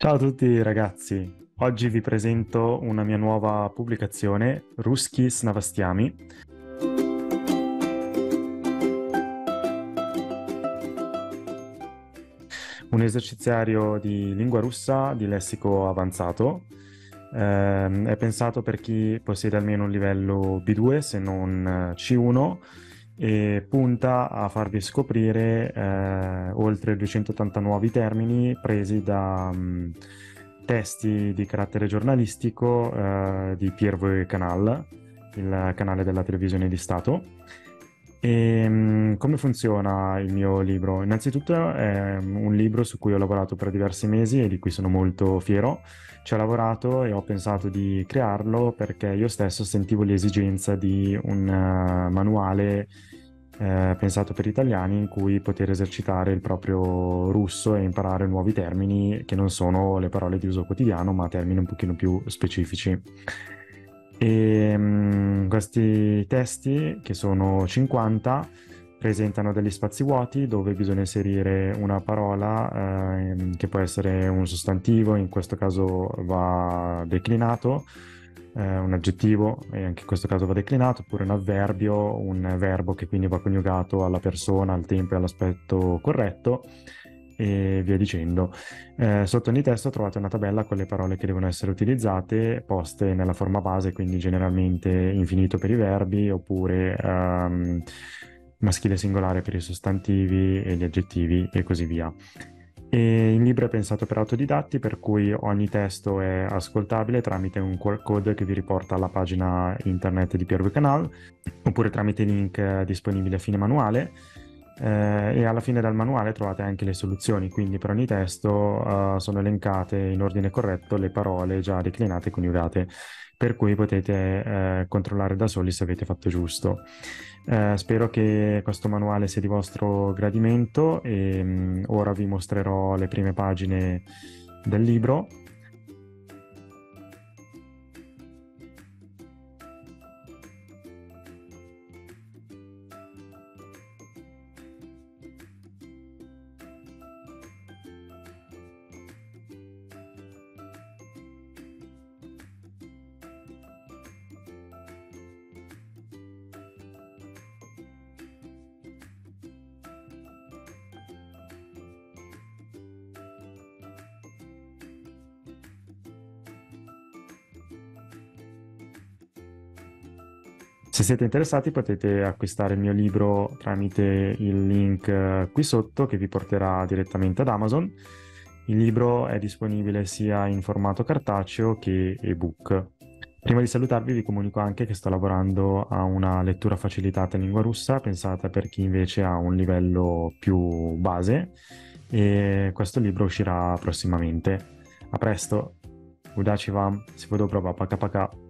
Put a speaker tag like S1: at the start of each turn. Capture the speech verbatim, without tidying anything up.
S1: Ciao a tutti ragazzi, oggi vi presento una mia nuova pubblicazione, Ruski s novostiami, un eserciziario di lingua russa di lessico avanzato. Ehm, è pensato per chi possiede almeno un livello B due, se non C uno, e punta a farvi scoprire eh, oltre duecentottanta nuovi termini presi da mh, testi di carattere giornalistico eh, di Pierre Canal, il canale della televisione di Stato. E, mh, come funziona il mio libro? Innanzitutto è un libro su cui ho lavorato per diversi mesi e di cui sono molto fiero. Ci ho lavorato e ho pensato di crearlo perché io stesso sentivo l'esigenza di un eh, manuale eh, pensato per italiani in cui poter esercitare il proprio russo e imparare nuovi termini che non sono le parole di uso quotidiano, ma termini un pochino più specifici. E mh, questi testi, che sono cinquanta, presentano degli spazi vuoti dove bisogna inserire una parola eh, che può essere un sostantivo, in questo caso va declinato, eh, un aggettivo, e anche in questo caso va declinato, oppure un avverbio, un verbo che quindi va coniugato alla persona, al tempo e all'aspetto corretto, e via dicendo. Eh, sotto ogni testo trovate una tabella con le parole che devono essere utilizzate, poste nella forma base, quindi generalmente infinito per i verbi, oppure ehm, maschile singolare per i sostantivi e gli aggettivi e così via. E il libro è pensato per autodidatti, per cui ogni testo è ascoltabile tramite un Q R code che vi riporta alla pagina internet di Pierre Canal, oppure tramite link eh, disponibili a fine manuale. Eh, e alla fine del manuale trovate anche le soluzioni, quindi per ogni testo eh, sono elencate in ordine corretto le parole già declinate e coniugate, per cui potete eh, controllare da soli se avete fatto giusto. Eh, spero che questo manuale sia di vostro gradimento e mh, ora vi mostrerò le prime pagine del libro. Se siete interessati potete acquistare il mio libro tramite il link eh, qui sotto che vi porterà direttamente ad Amazon. Il libro è disponibile sia in formato cartaceo che ebook. Prima di salutarvi vi comunico anche che sto lavorando a una lettura facilitata in lingua russa, pensata per chi invece ha un livello più base, e questo libro uscirà prossimamente. A presto, udaci vam, si vedo prova, paka paka.